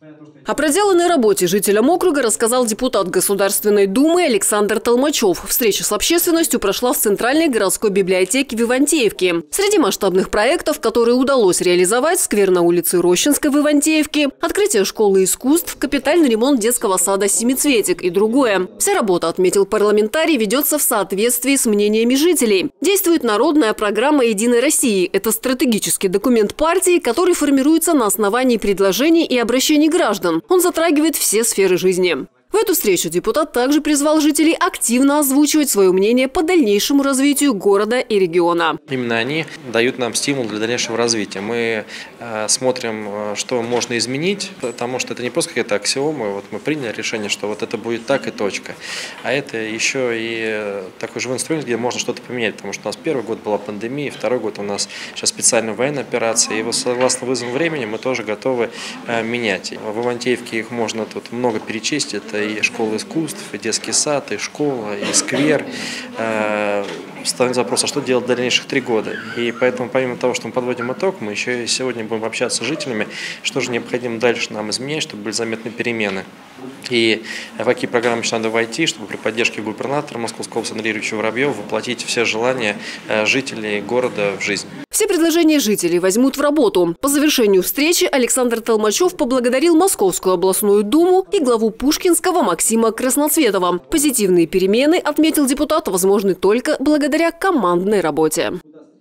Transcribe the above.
О проделанной работе жителям округа рассказал депутат Государственной Думы Александр Толмачев. Встреча с общественностью прошла в Центральной городской библиотеке в Ивантеевке. Среди масштабных проектов, которые удалось реализовать, сквер на улице Рощинской в Ивантеевке, открытие школы искусств, капитальный ремонт детского сада «Семицветик» и другое. Вся работа, отметил парламентарий, ведется в соответствии с мнениями жителей. Действует народная программа «Единой России». Это стратегический документ партии, который формируется на основании предложений и обращений граждан. Он затрагивает все сферы жизни. В эту встречу депутат также призвал жителей активно озвучивать свое мнение по дальнейшему развитию города и региона. Именно они дают нам стимул для дальнейшего развития. Мы смотрим, что можно изменить, потому что это не просто какая-то аксиома. Вот мы приняли решение, что вот это будет так и точка. А это еще и такой живой инструмент, где можно что-то поменять. Потому что у нас первый год была пандемия, второй год у нас сейчас специальная военная операция. И вот согласно вызову времени мы тоже готовы менять. В Ивантеевке их можно тут много перечислить. Это и школа искусств, и детский сад, и школа, и сквер. Ставим запрос, а что делать в дальнейших 3 года. И поэтому, помимо того, что мы подводим итог, мы еще и сегодня будем общаться с жителями, что же необходимо дальше нам изменять, чтобы были заметны перемены. И в какие программы еще надо войти, чтобы при поддержке губернатора Московской области Андрея Юрьевича Воробьева воплотить все желания жителей города в жизнь. Все предложения жителей возьмут в работу. По завершению встречи Александр Толмачев поблагодарил Московскую областную думу и главу Пушкинского Максима Красноцветова. Позитивные перемены, отметил депутат, возможны только благодаря командной работе.